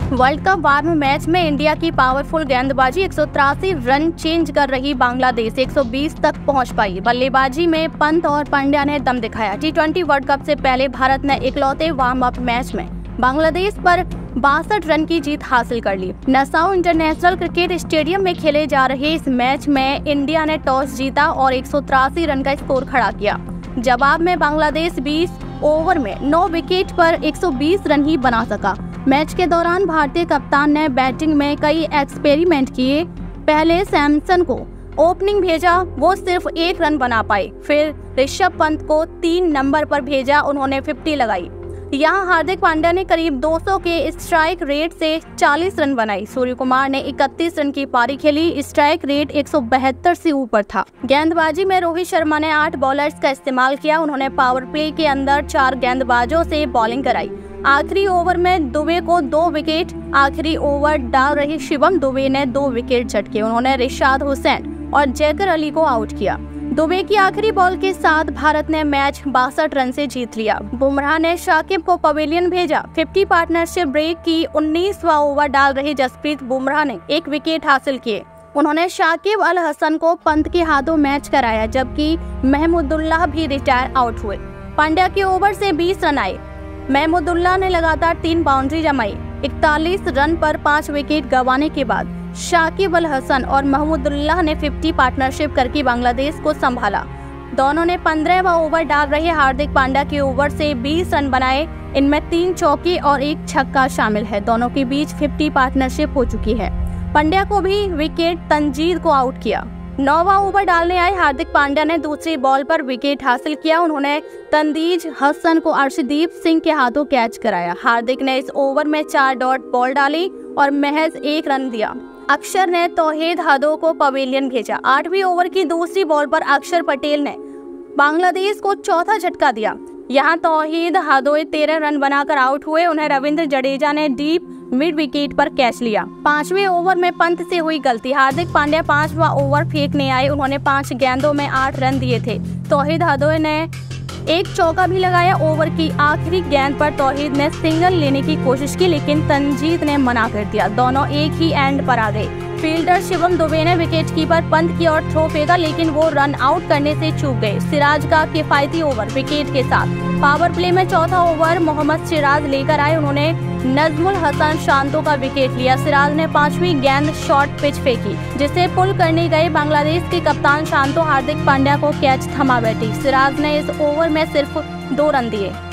World cup warm match में India की powerful गेंदबाजी 183 रन चेंज कर रही बांग्लादेश 120 तक पहुंच पाई। बल्लेबाजी में पंत और पांड्या ने दम दिखाया। टी20 वर्ल्ड कप से पहले भारत ने इकलौते वार्म अप मैच में बांग्लादेश पर 62 रन की जीत हासिल कर ली। नासाउ इंटरनेशनल क्रिकेट स्टेडियम में खेले जा रहे इस मैच में इंडिया ने टॉस जीता और 183 रन का स्कोर खड़ा किया। जवाब में बांग्लादेश 20 ओवर में 9 विकेट पर 120 रन ही बना सका। मैच के दौरान भारतीय कप्तान ने बैटिंग में कई एक्सपेरिमेंट किए। पहले सैमसन को ओपनिंग भेजा, वो सिर्फ 1 रन बना पाए। फिर ऋषभ पंत को 3 नंबर पर भेजा, उन्होंने 50 लगाई। यहाँ हार्दिक पांड्या ने करीब 200 के स्ट्राइक रेट से 40 रन बनाई। सूर्य कुमार ने 31 रन की पारी खेली। स्ट्राइक रेट 172 से ऊपर था। गेंदबाजी में रोहित शर्मा ने 8 बॉलर्स का इस्तेमाल किया। उन्होंने पावर प्ले के अंदर 4 गेंदबाजों से बॉलिंग कराई। आखिरी ओवर में दुबे को 2 विकेट। आखिरी ओवर डाल रही शिवम दुबे ने 2 विकेट झटके। उन्होंने रिशाद हुसैन और जैकर अली को आउट किया। दुबे की आखिरी बॉल के साथ भारत ने मैच 62 रन से जीत लिया। बुमराह ने शाकिब को पवेलियन भेजा। 50 पार्टनरशिप ब्रेक की 19वां ओवर डाल रहे जसप्रीत बुमराह ने 1 विकेट हासिल किए। उन्होंने शाकिब अल हसन को पंत के हाथों मैच कराया, जबकि महमूदुल्लाह भी रिटायर आउट हुए। पांड्या के ओवर से 20 रन आए। महमूदुल्लाह ने लगातार 3 बाउंड्री जमाई। 41 रन पर 5 विकेट गंवाने के बाद शाकिब अल हसन और महमूदुल्लाह ने 50 पार्टनरशिप करके बांग्लादेश को संभाला। दोनों ने 15वां ओवर डाल रहे हार्दिक पांड्या के ओवर से 20 रन बनाए। इनमें 3 चौके और 1 छक्का शामिल है। दोनों के बीच 50 पार्टनरशिप हो चुकी है। पांड्या को भी विकेट तंजीद को आउट किया। 9वां ओवर डालने आए हार्दिक पांड्या ने दूसरी बॉल पर विकेट हासिल किया। उन्होंने तंजीद हसन को अर्शदीप सिंह के हाथों कैच कराया। हार्दिक ने इस ओवर में 4 डॉट बॉल डाली और महज 1 रन दिया। अक्षर ने तौहीद हदो को पवेलियन भेजा। 8वीं ओवर की दूसरी बॉल पर अक्षर पटेल ने बांग्लादेश को चौथा झटका दिया। यहाँ तौहीद हदोए 13 रन बनाकर आउट हुए। उन्हें रविंद्र जडेजा ने डीप मिड विकेट पर कैच लिया। 5वें ओवर में पंत से हुई गलती। हार्दिक पांड्या 5वां ओवर फेंकने आए। उन्होंने 5 गेंदों में 8 रन दिए थे। तौहीद हदोए ने 1 चौका भी लगाया। ओवर की आखिरी गेंद पर तौहीद ने सिंगल लेने की कोशिश की, लेकिन तंजीद ने मना कर दिया। दोनों एक ही एंड पर आ गए। फील्डर शिवम दुबे ने विकेटकीपर पंत की ओर थ्रो फेंका, लेकिन वो रन आउट करने से चूक गए। सिराज का किफायती ओवर विकेट के साथ। पावर प्ले में चौथा ओवर मोहम्मद सिराज लेकर आए। उन्होंने नजमुल हसन शांतो का विकेट लिया। सिराज ने 5वीं गेंद शॉर्ट पिच फेंकी, जिसे पुल करने गए बांग्लादेश के कप्तान शांतो हार्दिक पांड्या को कैच थमा बैठी। सिराज ने इस ओवर में सिर्फ 2 रन दिए।